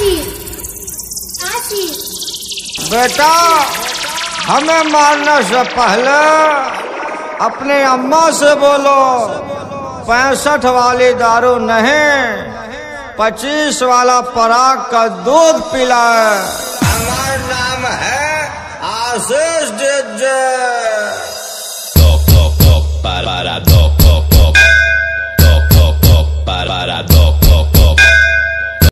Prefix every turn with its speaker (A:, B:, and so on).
A: बेटा, हमें मारने से पहले अपनी अम्मा से बोलो 65 वाली दारू नहीं, 25 वाला पराग का दूध पिलाए। हमारा नाम है आशीष डीजे।